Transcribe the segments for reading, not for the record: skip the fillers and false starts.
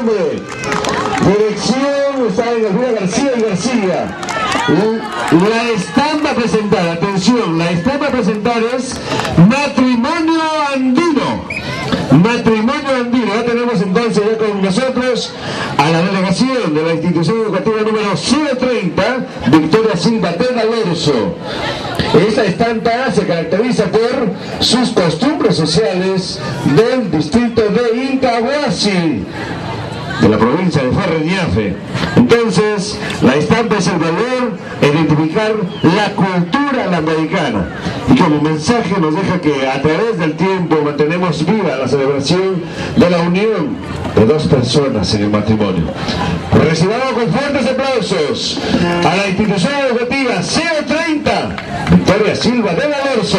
Dirección está en Gabriela García y García. La estampa a presentar, atención, la estampa a presentar es Matrimonio Andino. Matrimonio Andino. Ya tenemos entonces ya con nosotros a la delegación de la institución educativa número 030, Victoria Silva de Alorso. Esta estampa se caracteriza por sus costumbres sociales del distrito de Incahuasi, de la provincia de Ferreñafe. Entonces, la estampa es el valor, identificar la cultura lambayecana. Y como mensaje nos deja que a través del tiempo mantenemos viva la celebración de la unión de dos personas en el matrimonio. Recibamos con fuertes aplausos a la institución educativa 030, Victoria Silva de Alorso.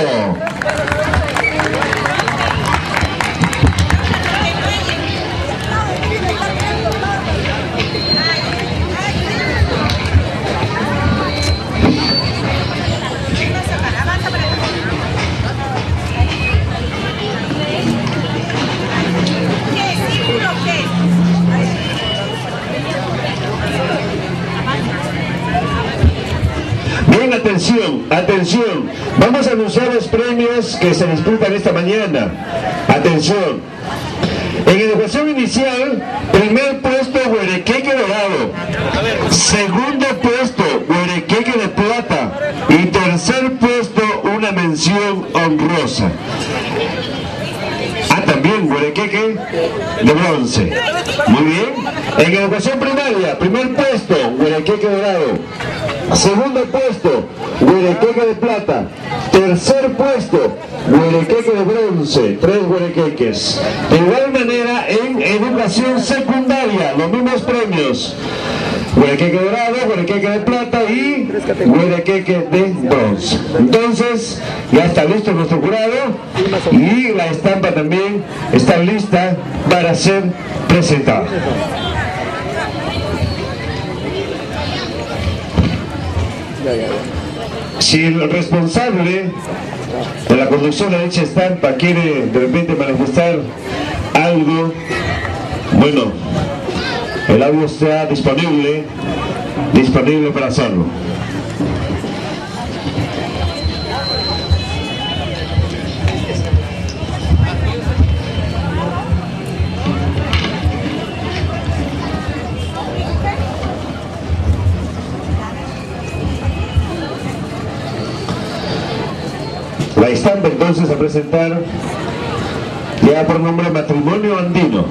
Bien, atención, atención. Vamos a anunciar los premios que se disputan esta mañana. Atención. En educación inicial, primer puesto, Huerequeque Dorado. Segundo puesto, Huerequeque de Plata. Y tercer puesto, una mención honrosa. También Huerequeque de bronce. Muy bien. En educación primaria, primer puesto, Huerequeque Dorado. Segundo puesto, Huerequeque de Plata. Tercer puesto, Huerequeque de bronce. 3 huerequeques. De igual manera, en educación secundaria, los mismos premios. Huerequeque dorado, Huerequeque de plata y Huerequeque de bronce. Entonces, ya está listo nuestro jurado y la estampa también está lista para ser presentada. Si el responsable de la conducción de dicha estampa quiere de repente manifestar algo, bueno, el audio está disponible para hacerlo. La estampa entonces a presentar ya por nombre Matrimonio Andino.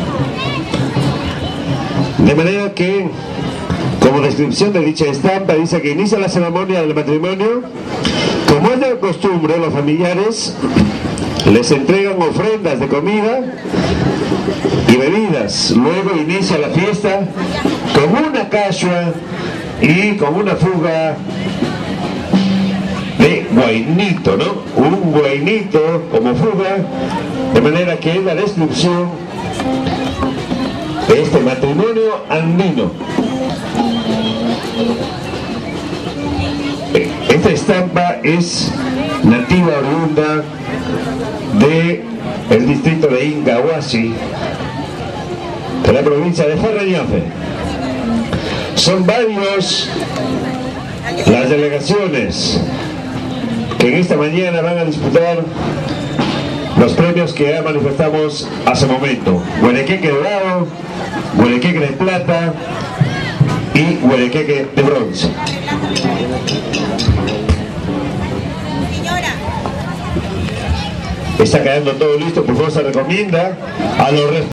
De manera que, como descripción de dicha estampa, dice que inicia la ceremonia del matrimonio. Como es de costumbre, los familiares les entregan ofrendas de comida y bebidas. Luego inicia la fiesta con una cachua y con una fuga de guainito, ¿no? Un guainito como fuga, de manera que es la descripción de este matrimonio andino. Esta estampa es nativa oriunda del distrito de Incahuasi, de la provincia de Ferreñafe. Son varios las delegaciones que en esta mañana van a disputar los premios que ya manifestamos hace momento. Huerequeque dorado, Huerequeque de plata y Huerequeque de bronce. Está quedando todo listo, por favor se recomienda a los